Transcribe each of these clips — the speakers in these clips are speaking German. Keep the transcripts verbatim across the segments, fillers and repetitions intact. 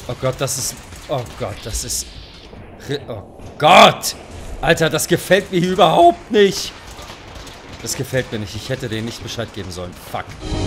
Oh Gott, das ist... Oh Gott, das ist... Oh Gott! Alter, das gefällt mir hier überhaupt nicht! Das gefällt mir nicht. Ich hätte denen nicht Bescheid geben sollen. Fuck.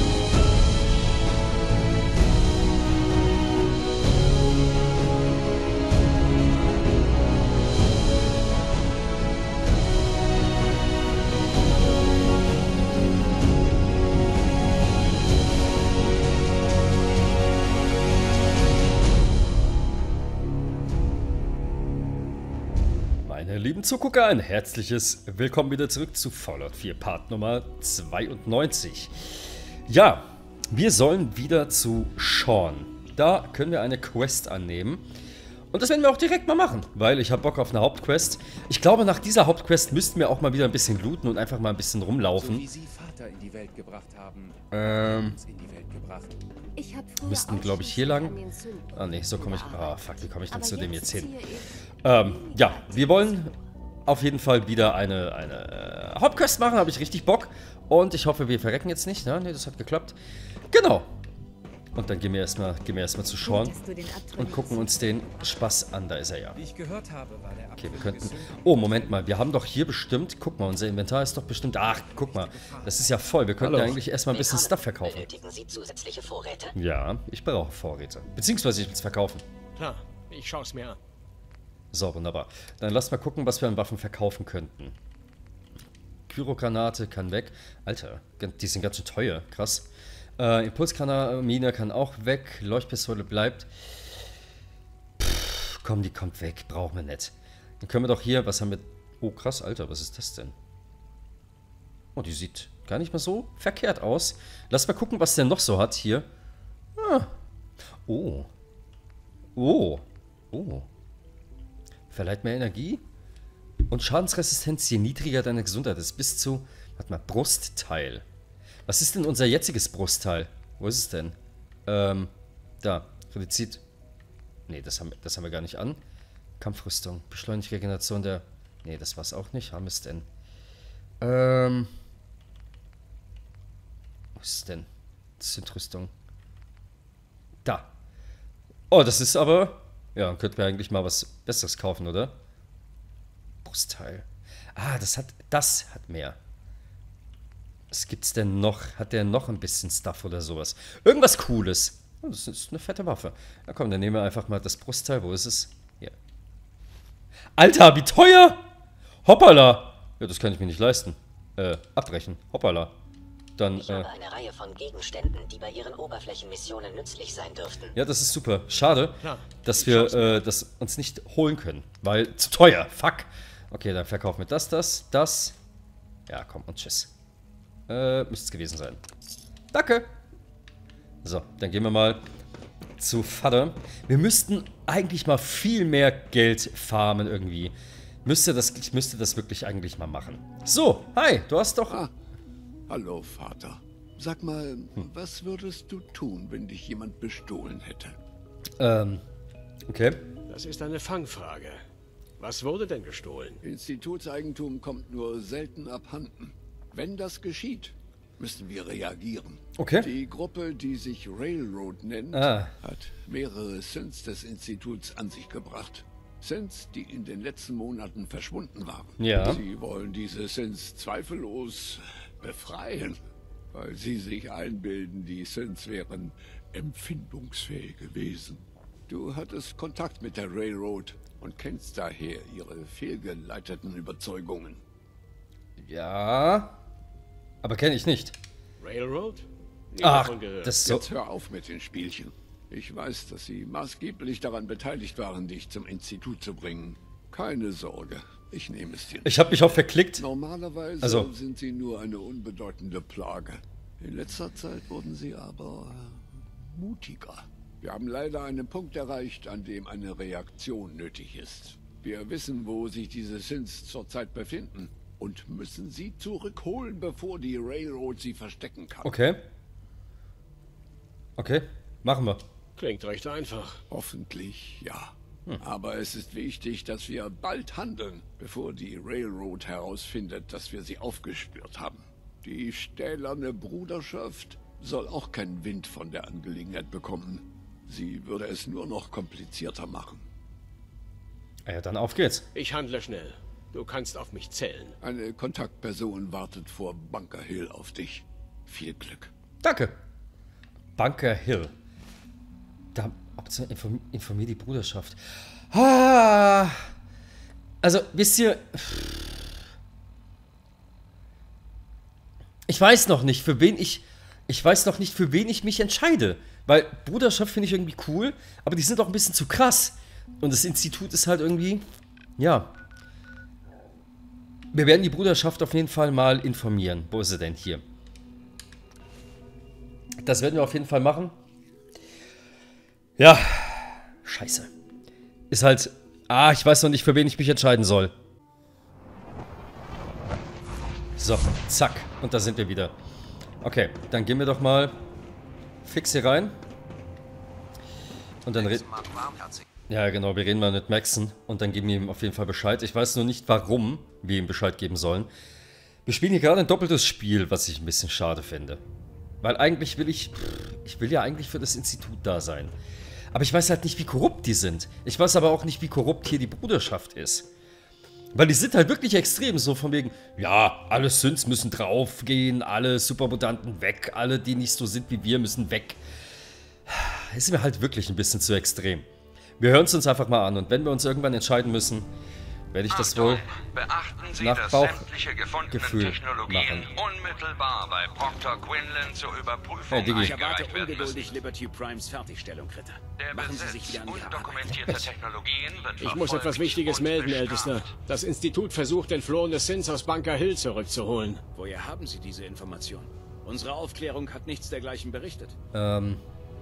Meine lieben Zugucker, ein herzliches Willkommen wieder zurück zu Fallout vier Part Nummer zweiundneunzig. Ja, wir sollen wieder zu Sean. Da können wir eine Quest annehmen. Und das werden wir auch direkt mal machen, weil ich habe Bock auf eine Hauptquest. Ich glaube, nach dieser Hauptquest müssten wir auch mal wieder ein bisschen looten und einfach mal ein bisschen rumlaufen. So wie Sie Vater in die Welt gebracht haben, Ähm... uns in die Welt gebracht. Ich müssten, glaube ich, hier lang. Ah, ne, so komme ich... Ah, fuck, wie komme ich denn zu dem jetzt hin? Ähm, ja, wir wollen auf jeden Fall wieder eine, eine äh, Hauptquest machen, habe ich richtig Bock. Und ich hoffe, wir verrecken jetzt nicht, ne? Ne, das hat geklappt. Genau. Und dann gehen wir erstmal gehen wir erstmal zu Sean und gucken uns den Spaß an. Da ist er ja. Wie ich gehört habe, war der Okay, wir könnten... Oh, Moment mal, wir haben doch hier bestimmt... Guck mal, unser Inventar ist doch bestimmt... Ach, guck mal, das ist ja voll. Wir könnten ja eigentlich erstmal ein bisschen Stuff verkaufen. Benötigen Sie zusätzliche Vorräte? Ja, ich brauche Vorräte. Beziehungsweise ich will es verkaufen. Klar, ich schaue es mir an. So, wunderbar. Dann lass mal gucken, was wir an Waffen verkaufen könnten. Pyrogranate kann weg. Alter, die sind ganz schön teuer. Krass. Äh, Impulskanamine kann auch weg. Leuchtpistole bleibt. Pff, komm, die kommt weg. Brauchen wir nicht. Dann können wir doch hier... Was haben wir... Oh, krass, Alter. Was ist das denn? Oh, die sieht gar nicht mal so verkehrt aus. Lass mal gucken, was der noch so hat hier. Ah. Oh. Oh. Oh. Verleiht mehr Energie. Und Schadensresistenz, je niedriger deine Gesundheit ist. Bis zu... Warte mal, Brustteil. Was ist denn unser jetziges Brustteil? Wo ist es denn? Ähm, da. Reduziert. Ne, das haben, das haben wir gar nicht an. Kampfrüstung. Beschleunigt Regeneration der... Ne, das war's auch nicht. Haben wir es denn? Ähm... Wo ist es denn? Zentrüstung. Da. Oh, das ist aber... Ja, dann könnten wir eigentlich mal was Besseres kaufen, oder? Brustteil. Ah, das hat... Das hat mehr. Was gibt's denn noch? Hat der noch ein bisschen Stuff oder sowas? Irgendwas Cooles. Oh, das ist eine fette Waffe. Na komm, dann nehmen wir einfach mal das Brustteil. Wo ist es? Hier. Alter, wie teuer! Hoppala! Ja, das kann ich mir nicht leisten. Äh, abbrechen. Hoppala. Dann, Ich äh... habe eine Reihe von Gegenständen, die bei Ihren Oberflächenmissionen nützlich sein dürften. Ja, das ist super. Schade, Klar, dass wir äh, das uns nicht holen können. Weil, zu teuer. Fuck. Okay, dann verkaufen wir das, das, das. Ja, komm, und tschüss. Äh, müsste es gewesen sein. Danke. So, dann gehen wir mal zu Vater. Wir müssten eigentlich mal viel mehr Geld farmen irgendwie. Müsste das, ich müsste das wirklich eigentlich mal machen. So, hi, du hast doch... Ah, hallo, Vater. Sag mal, hm. was würdest du tun, wenn dich jemand bestohlen hätte? Ähm, okay. Das ist eine Fangfrage. Was wurde denn gestohlen? Institutseigentum kommt nur selten abhanden. Wenn das geschieht, müssen wir reagieren. Okay. Die Gruppe, die sich Railroad nennt, ah. hat mehrere Synths des Instituts an sich gebracht. Synths, die in den letzten Monaten verschwunden waren. Ja. Sie wollen diese Synths zweifellos befreien, weil sie sich einbilden, die Synths wären empfindungsfähige Wesen. Du hattest Kontakt mit der Railroad und kennst daher ihre fehlgeleiteten Überzeugungen. Ja... Aber kenne ich nicht. Railroad? Nie Ach, davon gehört. das ist so... Jetzt hör auf mit den Spielchen. Ich weiß, dass sie maßgeblich daran beteiligt waren, dich zum Institut zu bringen. Keine Sorge, ich nehme es dir nicht. Ich habe mich auch verklickt. Normalerweise Also. sind sie nur eine unbedeutende Plage. In letzter Zeit wurden sie aber äh, mutiger. Wir haben leider einen Punkt erreicht, an dem eine Reaktion nötig ist. Wir wissen, wo sich diese Synths zurzeit befinden. Und müssen sie zurückholen, bevor die Railroad sie verstecken kann. Okay. Okay, machen wir. Klingt recht einfach. Hoffentlich ja. Hm. Aber es ist wichtig, dass wir bald handeln, bevor die Railroad herausfindet, dass wir sie aufgespürt haben. Die stählerne Bruderschaft soll auch keinen Wind von der Angelegenheit bekommen. Sie würde es nur noch komplizierter machen. Ja, dann auf geht's. Ich handle schnell. Du kannst auf mich zählen. Eine Kontaktperson wartet vor Bunker Hill auf dich. Viel Glück. Danke. Bunker Hill. Da inform, informier die Bruderschaft. Ah, also, wisst ihr... Ich weiß noch nicht, für wen ich... Ich weiß noch nicht, für wen ich mich entscheide. Weil Bruderschaft finde ich irgendwie cool, aber die sind auch ein bisschen zu krass. Und das Institut ist halt irgendwie... Ja. Wir werden die Bruderschaft auf jeden Fall mal informieren. Wo ist sie denn? Hier. Das werden wir auf jeden Fall machen. Ja. Scheiße. Ist halt... Ah, ich weiß noch nicht, für wen ich mich entscheiden soll. So, zack. Und da sind wir wieder. Okay, dann gehen wir doch mal fix hier rein. Und dann reden... Ja, genau, wir reden mal mit Maxon. Und dann geben wir ihm auf jeden Fall Bescheid. Ich weiß nur nicht, warum wir ihm Bescheid geben sollen. Wir spielen hier gerade ein doppeltes Spiel, was ich ein bisschen schade finde. Weil eigentlich will ich... Ich will ja eigentlich für das Institut da sein. Aber ich weiß halt nicht, wie korrupt die sind. Ich weiß aber auch nicht, wie korrupt hier die Bruderschaft ist. Weil die sind halt wirklich extrem, so von wegen, ja, alle Synths müssen draufgehen, alle Supermutanten weg, alle, die nicht so sind wie wir, müssen weg. Das ist mir halt wirklich ein bisschen zu extrem. Wir hören es uns einfach mal an und wenn wir uns irgendwann entscheiden müssen, werde ich das wohl beachten Sie, nach dass sämtliche Bauchgefühl gefundenen Technologien machen. unmittelbar bei Proctor Quinlan zur Überprüfung Hey, Diggi. Ich erwarte eingereicht werden ungeduldig müssen. Liberty Primes Fertigstellung, Ritter. Der Machen Sie Besitz sich wieder an Ihre Arbeit. undokumentierter Technologien wird Ich muss verfolgt etwas Wichtiges und melden, bestraft. Ältester. Das Institut versucht, entflohene Synths aus Bunker Hill zurückzuholen. Woher haben Sie diese Information? Unsere Aufklärung hat nichts dergleichen berichtet. Ähm.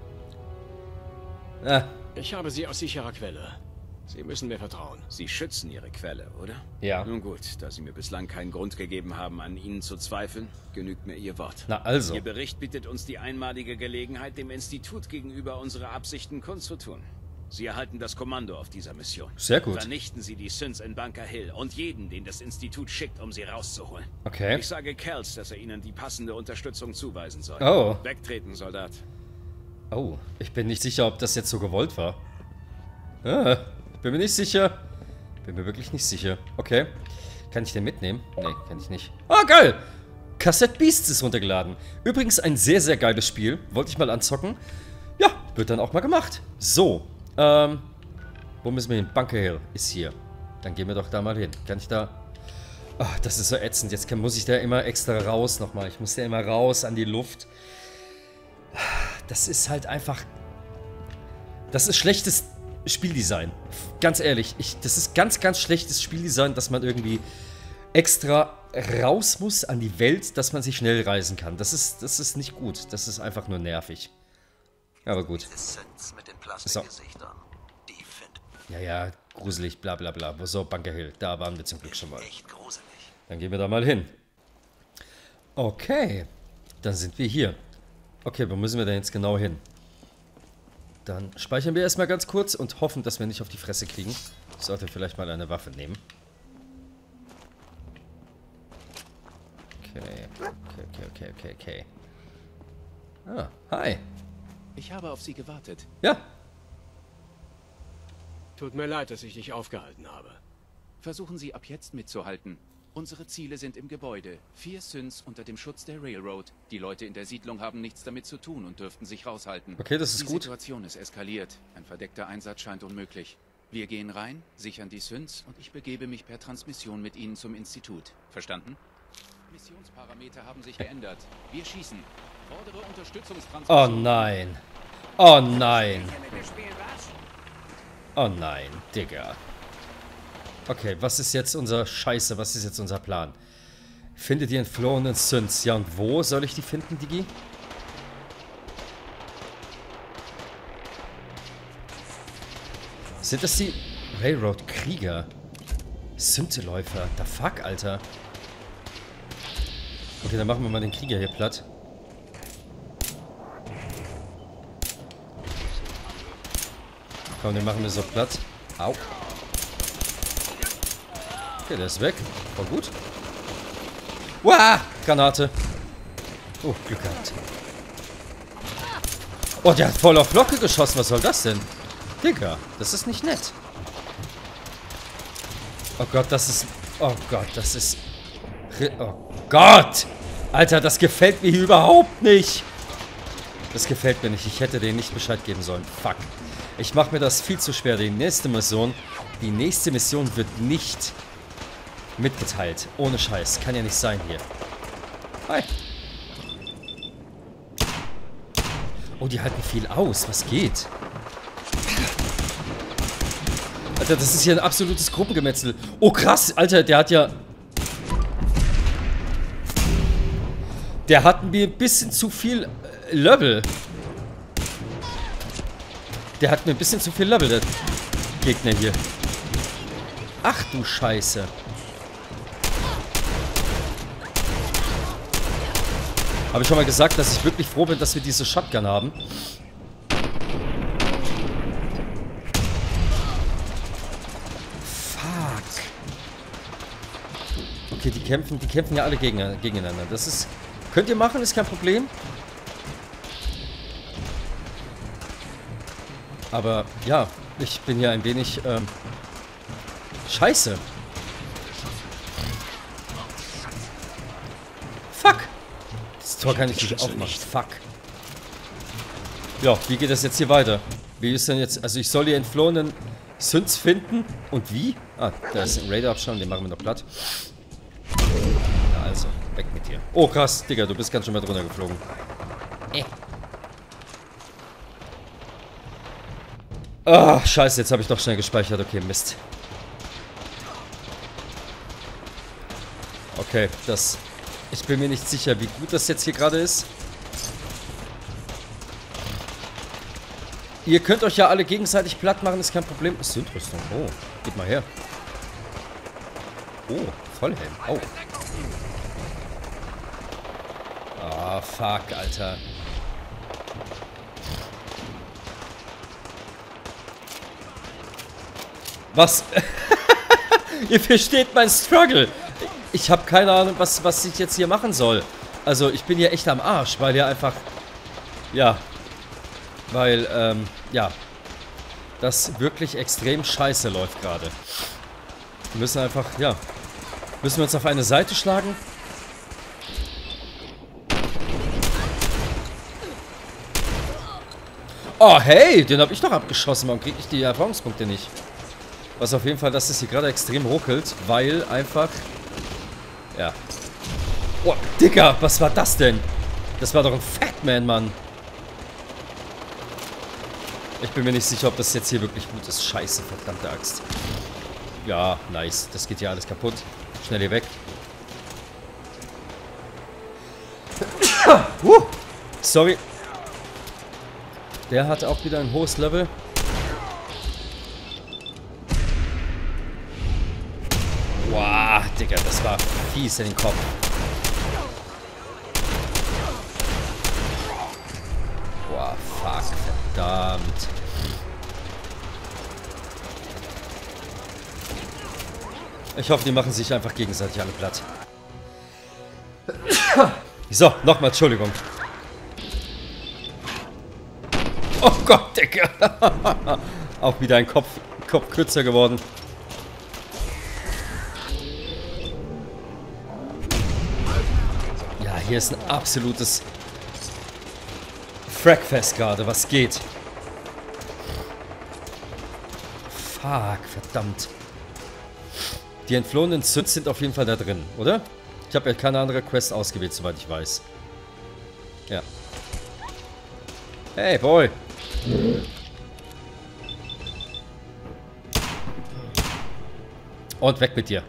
Ah, Ich habe sie aus sicherer Quelle. Sie müssen mir vertrauen. Sie schützen Ihre Quelle, oder? ja. Nun gut, da Sie mir bislang keinen Grund gegeben haben, an Ihnen zu zweifeln, genügt mir Ihr Wort. Na also. Ihr Bericht bietet uns die einmalige Gelegenheit, dem Institut gegenüber unsere Absichten kundzutun. Sie erhalten das Kommando auf dieser Mission. Sehr gut. Vernichten Sie die Synths in Bunker Hill und jeden, den das Institut schickt, um sie rauszuholen. Okay. Ich sage Kels, dass er Ihnen die passende Unterstützung zuweisen soll. Oh. Wegtreten, Soldat. Oh, ich bin nicht sicher, ob das jetzt so gewollt war. Ah, bin mir nicht sicher. Bin mir wirklich nicht sicher. Okay. Kann ich den mitnehmen? Nee, kann ich nicht. Ah, geil! Cassette Beasts ist runtergeladen. Übrigens ein sehr, sehr geiles Spiel. Wollte ich mal anzocken. Ja, wird dann auch mal gemacht. So, ähm, wo müssen wir hin? Bunker Hill ist hier. Dann gehen wir doch da mal hin. Kann ich da... Ach, das ist so ätzend. Jetzt kann, muss ich da immer extra raus nochmal. Ich muss da immer raus an die Luft. Das ist halt einfach... Das ist schlechtes Spieldesign. Ganz ehrlich. Ich, das ist ganz, ganz schlechtes Spieldesign, dass man irgendwie extra raus muss an die Welt, dass man sich schnell reisen kann. Das ist, das ist nicht gut. Das ist einfach nur nervig. Aber gut. So. Ja, ja, gruselig, bla bla bla. So, Bunker Hill. Da waren wir zum Glück schon mal. Dann gehen wir da mal hin. Okay. Dann sind wir hier. Okay, wo müssen wir denn jetzt genau hin? Dann speichern wir erstmal ganz kurz und hoffen, dass wir nicht auf die Fresse kriegen. Ich sollte vielleicht mal eine Waffe nehmen. Okay, okay, okay, okay, okay, okay. Ah, hi. Ich habe auf Sie gewartet. Ja, Tut mir leid, dass ich dich aufgehalten habe. Versuchen Sie ab jetzt mitzuhalten. Unsere Ziele sind im Gebäude. Vier Synths unter dem Schutz der Railroad. Die Leute in der Siedlung haben nichts damit zu tun und dürften sich raushalten. okay, das ist Die gut. Situation ist eskaliert. Ein verdeckter Einsatz scheint unmöglich. Wir gehen rein, sichern die Synths und ich begebe mich per Transmission mit Ihnen zum Institut. Verstanden? Missionsparameter haben sich geändert. Wir schießen. Fordere Oh Unterstützungstransmission. nein. Oh nein. Oh nein, Digga. Okay, was ist jetzt unser Scheiße? Was ist jetzt unser Plan? Finde die entflohenen Synths. Ja, und wo soll ich die finden, Digi? Sind das die Railroad-Krieger? Syntheläufer. The fuck, Alter. Okay, dann machen wir mal den Krieger hier platt. Komm, den machen wir so platt. Au. Okay, der ist weg. War gut. Uah! Granate. Oh, Glück gehabt. Oh, der hat voll auf Locke geschossen. Was soll das denn? Digga, das ist nicht nett. Oh Gott, das ist... Oh Gott, das ist... Oh Gott! Alter, das gefällt mir hier überhaupt nicht. Das gefällt mir nicht. Ich hätte denen nicht Bescheid geben sollen. Fuck. Ich mache mir das viel zu schwer. Die nächste Mission... Die nächste Mission wird nicht mitgeteilt. Ohne Scheiß. Kann ja nicht sein hier. Hi. Oh, die halten viel aus. Was geht? Alter, das ist hier ein absolutes Gruppengemetzel. Oh, krass. Alter, der hat ja... Der hat mir ein bisschen zu viel äh, Level. Der hat mir ein bisschen zu viel Level, der Gegner hier. Ach du Scheiße. Habe ich schon mal gesagt, dass ich wirklich froh bin, dass wir diese Shotgun haben. Fuck. Okay, die kämpfen, die kämpfen ja alle gegen, gegeneinander. Das ist... Könnt ihr machen, ist kein Problem. Aber, ja, ich bin hier ein wenig, ähm... Scheiße. Fuck. Das Tor kann ich nicht aufmachen. Fuck. Ja, wie geht das jetzt hier weiter? Wie ist denn jetzt... Also ich soll die entflohenen Synths finden. Und wie? Ah, da ist ein Radar-Abstand, den machen wir noch platt. Na also, weg mit dir. Oh krass, Digga, du bist ganz schön weit runtergeflogen. Äh. Ah, scheiße, jetzt habe ich doch schnell gespeichert. Okay, Mist. Okay, das... Ich bin mir nicht sicher, wie gut das jetzt hier gerade ist. Ihr könnt euch ja alle gegenseitig platt machen, ist kein Problem. Synth-Rüstung. Oh, gib mal her. Oh, Vollhelm. Oh. Ah, fuck, Alter. Was? Ihr versteht mein Struggle. Ich habe keine Ahnung, was, was ich jetzt hier machen soll. Also, ich bin hier echt am Arsch, weil hier einfach... Ja. Weil, ähm, ja. Das wirklich extrem scheiße läuft gerade. Wir müssen einfach, ja. Müssen wir uns auf eine Seite schlagen? Oh, hey, den habe ich doch abgeschossen. Warum kriege ich die Erfahrungspunkte nicht? Was auf jeden Fall, dass es hier gerade extrem ruckelt, weil einfach... Ja. Oh, Digga, was war das denn? Das war doch ein Fatman, Mann. Ich bin mir nicht sicher, ob das jetzt hier wirklich gut ist. Scheiße, verdammte Axt. Ja, nice. Das geht hier alles kaputt. Schnell hier weg. uh, sorry. Der hat auch wieder ein hohes Level. Wow, Digga, das war fies in den Kopf. Wow, fuck, verdammt. Ich hoffe, die machen sich einfach gegenseitig alle platt. So, nochmal, Entschuldigung. Oh Gott, Digga. Auch wieder ein Kopf, Kopf kürzer geworden. Ja, hier ist ein absolutes Fragfest gerade. Was geht? Fuck, verdammt. Die entflohenen Synths sind auf jeden Fall da drin, oder? Ich habe ja keine andere Quest ausgewählt, soweit ich weiß. Ja. Hey, Boy. Und weg mit dir.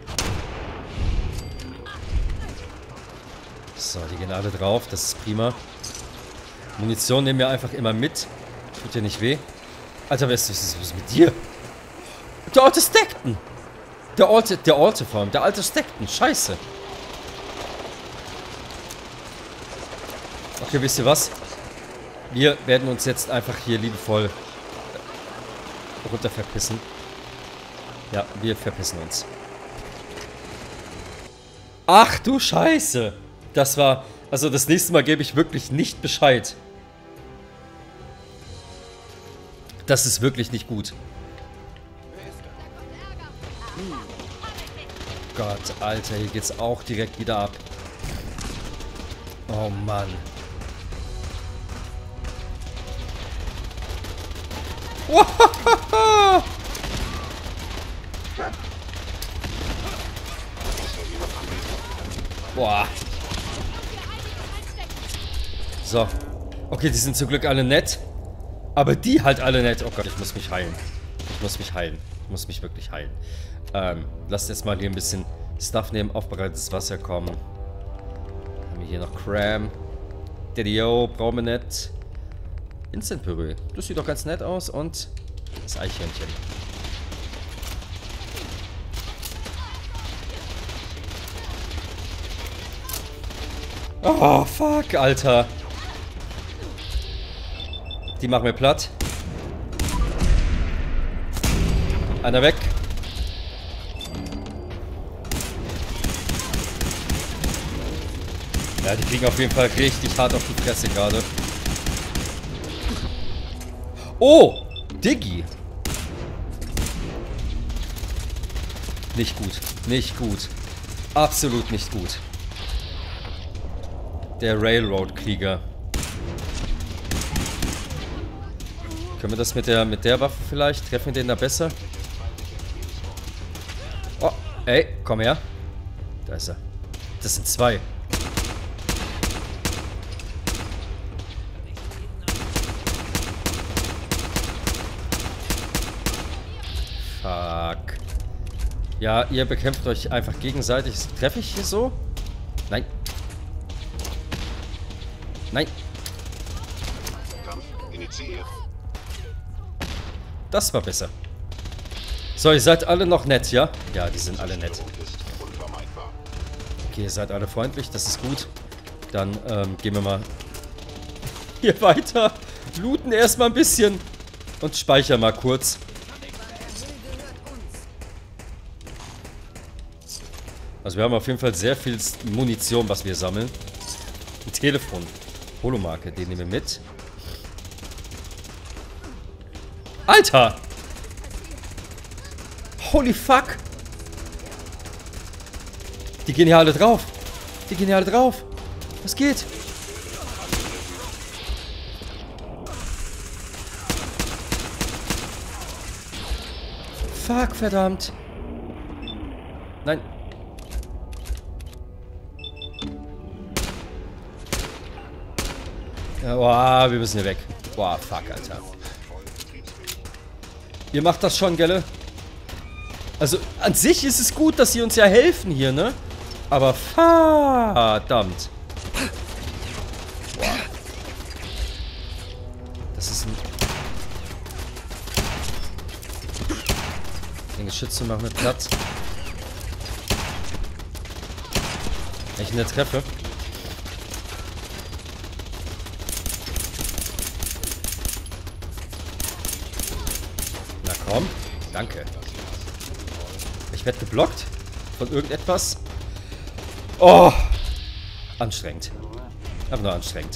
So, die gehen alle drauf. Das ist prima. Munition nehmen wir einfach immer mit. Tut dir nicht weh. Alter, was ist, was ist mit dir? Der alte Stackton. Der alte, der alte vor allem. Der alte Stackton. Scheiße. Okay, wisst ihr was? Wir werden uns jetzt einfach hier liebevoll runter verpissen. Ja, wir verpissen uns. Ach du Scheiße. Das war... Also das nächste Mal gebe ich wirklich nicht Bescheid. Das ist wirklich nicht gut. Gott, Alter, hier geht's auch direkt wieder ab. Oh Mann. Boah. So. Okay, die sind zum Glück alle nett. Aber die halt alle nett. Oh Gott, ich muss mich heilen. Ich muss mich heilen. Ich muss mich wirklich heilen. Ähm, lasst jetzt mal hier ein bisschen Stuff nehmen. Aufbereitetes Wasser kommen. Haben wir hier noch Cram. Daddy-o, brauchen wir nicht. Instant-Püree. Das sieht doch ganz nett aus. Und das Eichhörnchen. Oh, fuck, Alter. Die machen wir platt. Einer weg. Ja, die kriegen auf jeden Fall richtig hart auf die Fresse gerade. Oh! Diggi! Nicht gut. Nicht gut. Absolut nicht gut. Der Railroad-Krieger. Können wir das mit der, mit der Waffe vielleicht? Treffen wir den da besser? Oh, ey, komm her. Da ist er. Das sind zwei. Fuck. Ja, ihr bekämpft euch einfach gegenseitig. Treffe ich hier so? Nein. Nein. Das war besser. So, ihr seid alle noch nett, ja? Ja, die sind alle nett. Okay, ihr seid alle freundlich, das ist gut. Dann ähm, gehen wir mal hier weiter. Looten erstmal ein bisschen. Und speichern mal kurz. Also wir haben auf jeden Fall sehr viel Munition, was wir sammeln. Ein Telefon. Holomarke, den nehmen wir mit. Alter! Holy fuck! Die gehen hier alle drauf. Die gehen hier alle drauf. Was geht? Fuck, verdammt. Nein. Ja, boah, wir müssen hier weg. Boah, fuck, Alter. Ihr macht das schon, gell? Also, an sich ist es gut, dass sie uns ja helfen hier, ne? Aber verdammt. Boah. Das ist ein... Den Geschütze machen wir platt. Wenn ich ihn nicht treffe. Na komm. Danke. Ich werde geblockt von irgendetwas. Oh. Anstrengend. Aber nur anstrengend.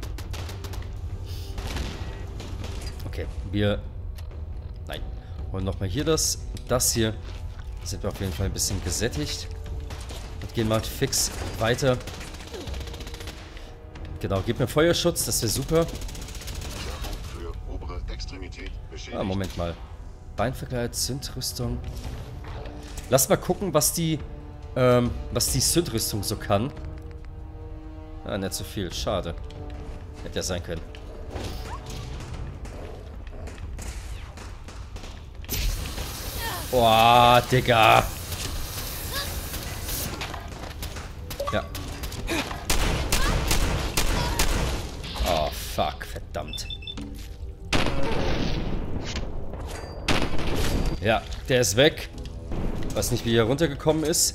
Okay, wir... Nein. Holen nochmal hier das. Das hier. Sind wir auf jeden Fall ein bisschen gesättigt. Und gehen mal fix weiter. Genau, gib mir Feuerschutz. Das wäre super. Ah, Moment mal. Beinverkleid, Synth-Rüstung. Lass mal gucken, was die, ähm, was die Synth-Rüstung so kann. Ah, nicht so viel. Schade. Hätte ja sein können. Boah, Digga. Ja. Oh, fuck. Verdammt. Ja, der ist weg. Weiß nicht, wie er runtergekommen ist.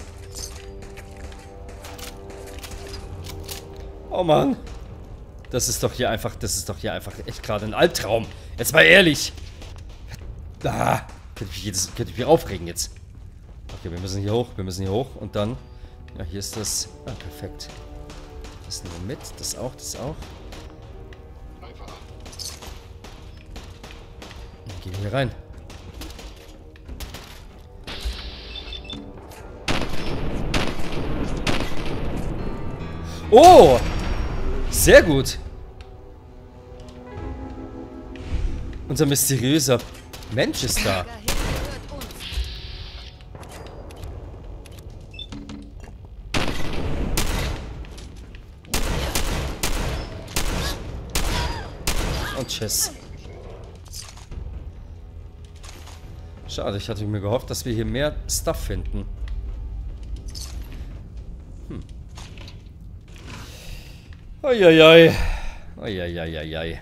Oh Mann. Das ist doch hier einfach, das ist doch hier einfach echt gerade ein Albtraum. Jetzt mal ehrlich. Ah, könnte ich, jedes, könnte ich mich aufregen jetzt. Okay, wir müssen hier hoch, wir müssen hier hoch und dann... Ja, hier ist das... Ah, perfekt. Das nehmen wir mit, das auch, das auch. Gehen wir hier rein. Oh! Sehr gut. Unser mysteriöser Mensch ist da. Und tschüss. Schade, ich hatte mir gehofft, dass wir hier mehr Stuff finden. Hm. Eieiei. Eieiei.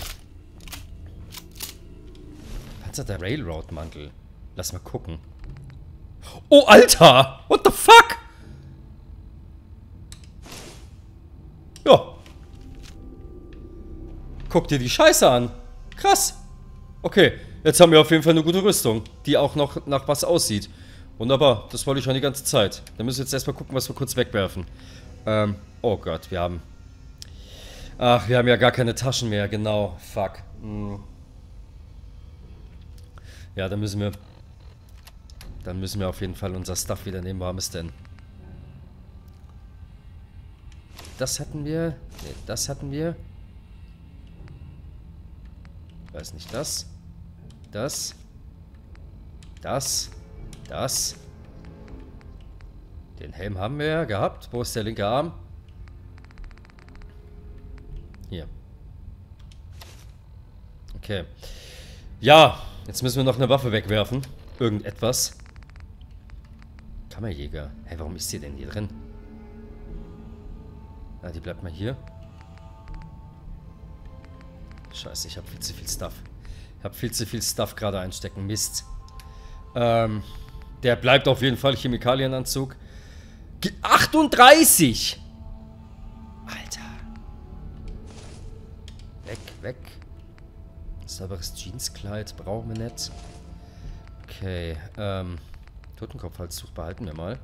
Was hat der Railroad-Mantel? Lass mal gucken. Oh, Alter! What the fuck? Ja. Guck dir die Scheiße an. Krass. Okay, jetzt haben wir auf jeden Fall eine gute Rüstung, die auch noch nach was aussieht. Wunderbar, das wollte ich schon die ganze Zeit. Dann müssen wir jetzt erstmal gucken, was wir kurz wegwerfen. Ähm, oh Gott, wir haben... Ach, wir haben ja gar keine Taschen mehr, genau. Fuck. Hm. Ja, dann müssen wir... Dann müssen wir auf jeden Fall unser Stuff wieder nehmen. Wo haben wir es denn? Das hatten wir... Ne, das hatten wir... Weiß nicht, das. Das. Das. Das. Den Helm haben wir ja gehabt. Wo ist der linke Arm? Hier. Okay. Ja, jetzt müssen wir noch eine Waffe wegwerfen. Irgendetwas. Kammerjäger. Hä, hey, warum ist die denn hier drin? Ah, die bleibt mal hier. Scheiße, ich habe viel zu viel Stuff. Ich habe viel zu viel Stuff gerade einstecken. Mist. Ähm, der bleibt auf jeden Fall. Chemikalienanzug. achtunddreißig! Alter. Weg, weg. Sauberes Jeanskleid brauchen wir nicht. Okay, ähm, Totenkopfhalstuch behalten wir mal.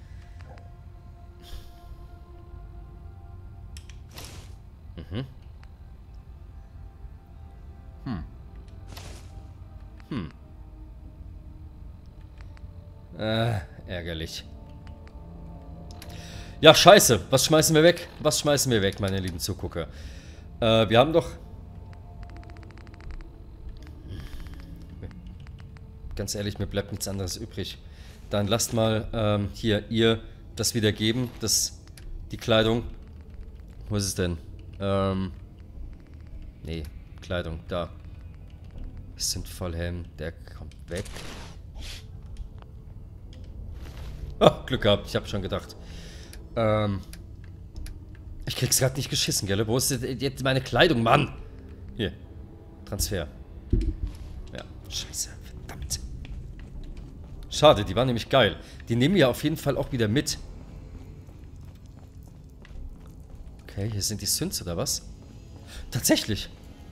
Mhm. Hm. Hm. Äh, ärgerlich. Ja, scheiße. Was schmeißen wir weg? Was schmeißen wir weg, meine lieben Zugucker? Äh, wir haben doch... Ganz ehrlich, mir bleibt nichts anderes übrig. Dann lasst mal ähm, hier ihr das wieder geben. Das, die Kleidung. Wo ist es denn? Ähm... Nee, Kleidung, da. Es sind Vollhelm, der kommt weg. Oh, Glück gehabt, ich habe schon gedacht. Ähm. Ich krieg's gerade nicht geschissen, gell? Wo ist jetzt meine Kleidung, Mann? Hier. Transfer. Ja, scheiße, verdammt. Schade, die war nämlich geil. Die nehmen wir auf jeden Fall auch wieder mit. Okay, hier sind die Synths oder was? Tatsächlich.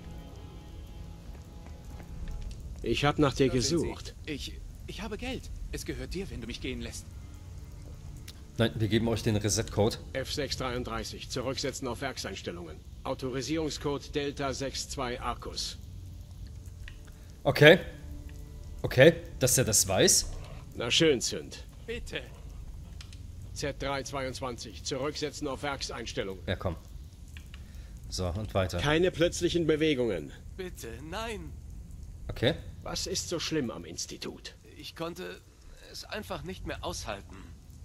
Ich habe nach dir gesucht. Ich, ich habe Geld. Es gehört dir, wenn du mich gehen lässt. Nein, wir geben euch den Reset-Code. F sechs dreiunddreißig. Zurücksetzen auf Werkseinstellungen. Autorisierungscode Delta sechs zwei Arcus. Okay. Okay, dass er das weiß. Na schön, Sünd. Bitte. Z drei zweiundzwanzig. Zurücksetzen auf Werkseinstellungen. Ja, komm. So, und weiter. Keine plötzlichen Bewegungen. Bitte, nein. Okay. Was ist so schlimm am Institut? Ich konnte es einfach nicht mehr aushalten.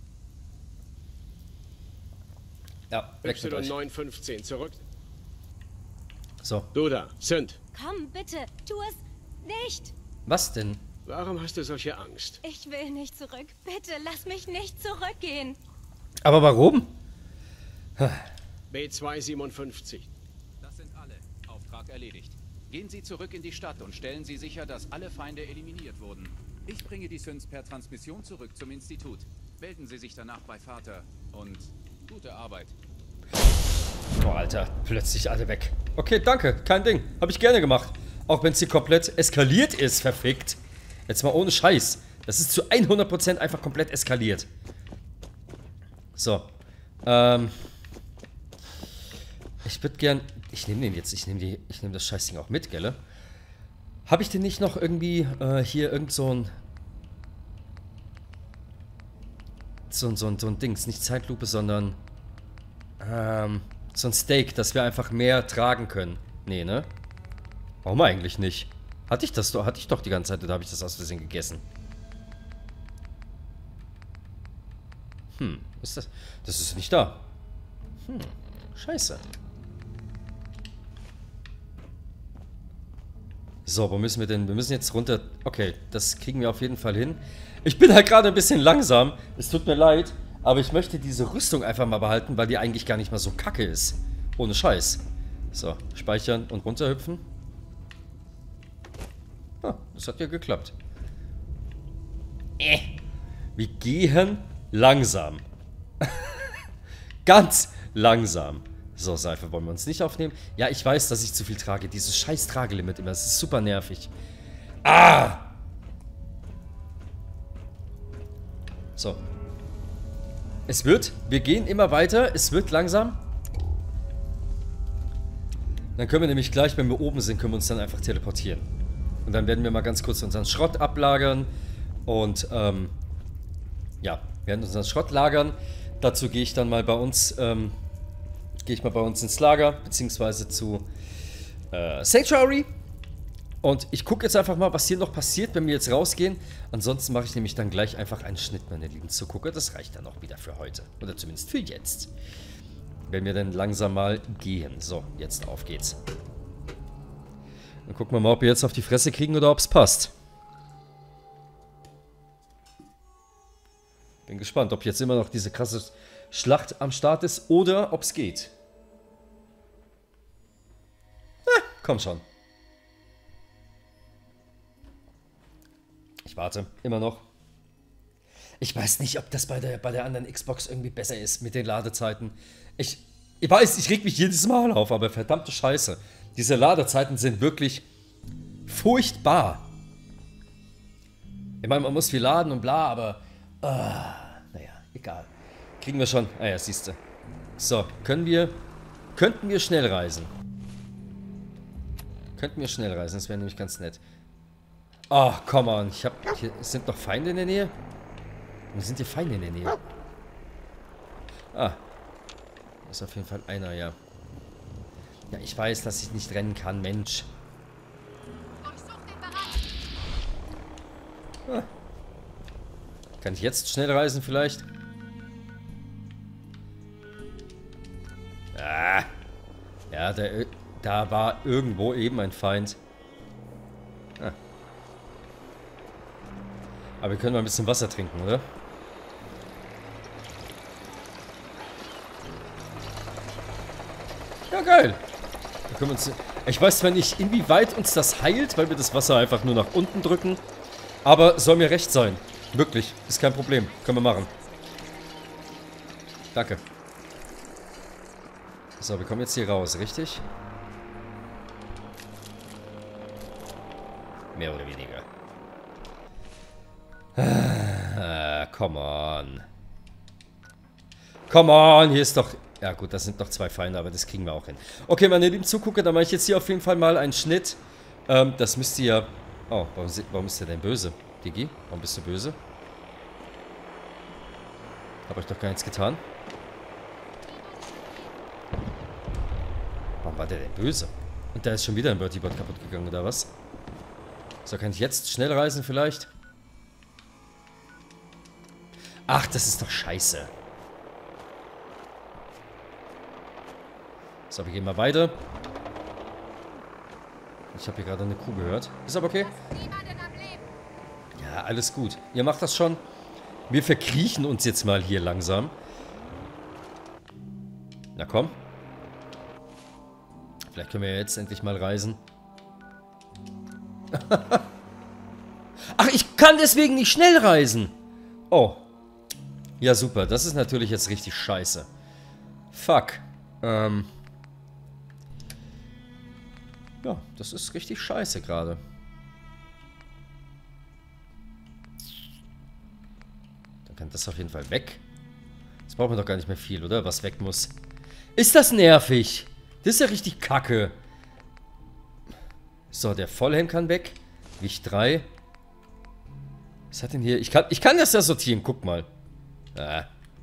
Ja, weg mit Y euch. neun fünfzehn. Zurück. So. Du da, Sünd. Komm, bitte, tu es nicht. Was denn? Warum hast du solche Angst? Ich will nicht zurück. Bitte, lass mich nicht zurückgehen. Aber warum? B zwei siebenundfünfzig. Das sind alle. Auftrag erledigt. Gehen Sie zurück in die Stadt und stellen Sie sicher, dass alle Feinde eliminiert wurden. Ich bringe die Synths per Transmission zurück zum Institut. Melden Sie sich danach bei Vater und gute Arbeit. Boah, Alter, plötzlich alle weg. Okay, danke, kein Ding. Habe ich gerne gemacht. Auch wenn es hier komplett eskaliert ist, verfickt. Jetzt mal ohne Scheiß. Das ist zu hundert Prozent einfach komplett eskaliert. So. Ähm. Ich würde gern... Ich nehme den jetzt. Ich nehme die. Ich nehme das Scheißding auch mit, gell? Habe ich denn nicht noch irgendwie äh, hier irgend so ein... So, so, so ein Dings, nicht Zeitlupe, sondern... Ähm, so ein Steak, dass wir einfach mehr tragen können. Nee, ne? Warum eigentlich nicht? Hatte ich das doch, hatte ich doch die ganze Zeit, oder habe ich das aus Versehen gegessen? Hm, ist das... Das ist nicht da. Hm, scheiße. So, wo müssen wir denn? Wir müssen jetzt runter... Okay, das kriegen wir auf jeden Fall hin. Ich bin halt gerade ein bisschen langsam. Es tut mir leid. Aber ich möchte diese Rüstung einfach mal behalten, weil die eigentlich gar nicht mal so kacke ist. Ohne Scheiß. So, speichern und runterhüpfen. Ah, das hat ja geklappt. Äh. Wir gehen langsam. Ganz langsam. So, Seife wollen wir uns nicht aufnehmen. Ja, ich weiß, dass ich zu viel trage. Dieses scheiß Tragelimit immer. Das ist super nervig. Ah! So. Es wird. Wir gehen immer weiter. Es wird langsam. Dann können wir nämlich gleich, wenn wir oben sind, können wir uns dann einfach teleportieren. Und dann werden wir mal ganz kurz unseren Schrott ablagern. Und, ähm... ja, wir werden unseren Schrott lagern. Dazu gehe ich dann mal bei uns, ähm... gehe ich mal bei uns ins Lager, beziehungsweise zu äh, Sanctuary. Und ich gucke jetzt einfach mal, was hier noch passiert, wenn wir jetzt rausgehen. Ansonsten mache ich nämlich dann gleich einfach einen Schnitt, meine lieben Zugucker. Das reicht dann auch wieder für heute. Oder zumindest für jetzt. Wenn wir dann langsam mal gehen. So, jetzt auf geht's. Dann gucken wir mal, ob wir jetzt auf die Fresse kriegen oder ob es passt. Bin gespannt, ob jetzt immer noch diese krasse Schlacht am Start ist oder ob es geht. Ah, komm schon. Ich warte, immer noch. Ich weiß nicht, ob das bei der, bei der anderen Xbox irgendwie besser ist mit den Ladezeiten. Ich, ich weiß, ich reg mich jedes Mal auf, aber verdammte Scheiße. Diese Ladezeiten sind wirklich furchtbar. Ich meine, man muss viel laden und bla, aber... Ah, naja, egal. Kriegen wir schon. Ah ja, siehst du. So, können wir... Könnten wir schnell reisen. Könnten wir schnell reisen, das wäre nämlich ganz nett. Ach, oh, come on. Ich hab... Hier sind noch Feinde in der Nähe? Wo sind hier Feinde in der Nähe? Ah. Da ist auf jeden Fall einer, ja. Ja, ich weiß, dass ich nicht rennen kann, Mensch. Ah. Kann ich jetzt schnell reisen vielleicht? Ah. Ja, da, da war irgendwo eben ein Feind. Ah. Aber wir können mal ein bisschen Wasser trinken, oder? Ja, geil. Da können wir uns, ich weiß zwar nicht, inwieweit uns das heilt, weil wir das Wasser einfach nur nach unten drücken. Aber soll mir recht sein. Wirklich. Ist kein Problem. Können wir machen. Danke. So, wir kommen jetzt hier raus, richtig? Mehr oder weniger. Ah, come on. Come on, hier ist doch... Ja gut, das sind noch zwei Feinde, aber das kriegen wir auch hin. Okay, meine lieben Zugucker, dann mache ich jetzt hier auf jeden Fall mal einen Schnitt. Ähm, das müsste ja... Oh, warum, warum ist der denn böse? Digi, warum bist du böse? Hab euch doch gar nichts getan. Warum war der denn böse? Und da ist schon wieder ein Bertie-Bot kaputt gegangen, oder was? So, kann ich jetzt schnell reisen vielleicht? Ach, das ist doch scheiße. So, wir gehen mal weiter. Ich habe hier gerade eine Kuh gehört. Ist aber okay. Ja, alles gut. Ihr macht das schon. Wir verkriechen uns jetzt mal hier langsam. Na komm. Vielleicht können wir jetzt endlich mal reisen. Ach, ich kann deswegen nicht schnell reisen. Oh. Ja, super. Das ist natürlich jetzt richtig scheiße. Fuck. Ähm. Ja, das ist richtig scheiße gerade. Dann kann das auf jeden Fall weg. Jetzt brauchen wir doch gar nicht mehr viel, oder? Was weg muss. Ist das nervig? Das ist ja richtig kacke. So, der Vollhelm kann weg. Gewicht drei. Was hat denn hier? Ich kann, ich kann das ja sortieren, guck mal. Ah.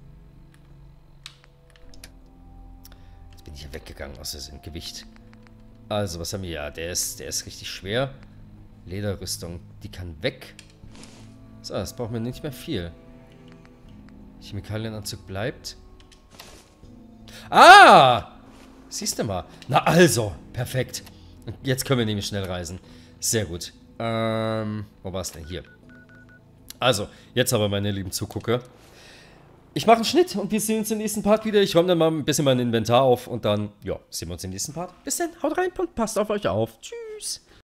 Jetzt bin ich ja weggegangen aus dem Gewicht. Also, was haben wir? Ja, der ist, der ist richtig schwer. Lederrüstung, die kann weg. So, das braucht man nicht mehr viel. Chemikalienanzug bleibt. Ah! Siehst du mal. Na also, perfekt. Jetzt können wir nämlich schnell reisen. Sehr gut. Ähm, wo war es denn? Hier. Also, jetzt aber, meine lieben Zugucker. Ich mache einen Schnitt und wir sehen uns im nächsten Part wieder. Ich räume dann mal ein bisschen mein Inventar auf und dann, ja, sehen wir uns im nächsten Part. Bis dann, haut rein und passt auf euch auf. Tschüss.